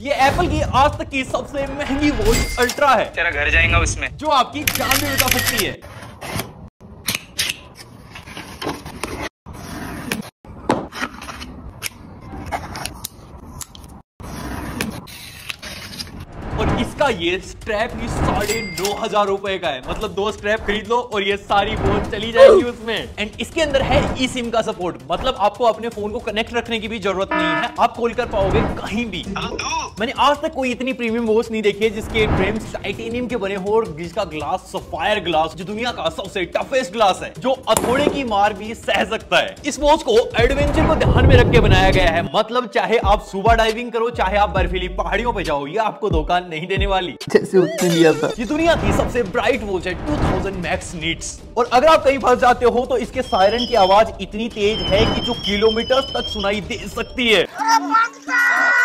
ये एप्पल की आज तक की सबसे महंगी वॉच अल्ट्रा है। तेरा घर जाएगा उसमें, जो आपकी जान भी बचा सकती है। और इसका ये स्ट्रैप ही 9,500 रुपए का है। मतलब 2 स्ट्रैप खरीद लो और ये सारी वॉच चली जाएगी उसमें। एंड इसके अंदर है ई सिम का सपोर्ट। मतलब आपको अपने फोन को कनेक्ट रखने की भी जरूरत नहीं है, आप खोल कर पाओगे कहीं भी। मैंने आज तक कोई इतनी प्रीमियम वॉच नहीं देखी है जिसके फ्रेम्स टाइटेनियम के बने हो और जिसका ग्लास सफायर ग्लास, जो दुनिया का सबसे टफेस्ट ग्लास है, जो हथौड़े की मार भी सह सकता है। इस वॉच को एडवेंचर को ध्यान में रख के बनाया गया है। मतलब चाहे आप सुबह डाइविंग करो, चाहे आप बर्फीली पहाड़ियों पे जाओ, ये आपको धोखा नहीं देने वाली। जैसे उसने लिया था। ये दुनिया की सबसे ब्राइट वॉच है 2000 मैक्स नीट्स। और अगर आप कहीं फंस जाते हो तो इसके सायरन की आवाज इतनी तेज है कि जो किलोमीटर तक सुनाई दे सकती है।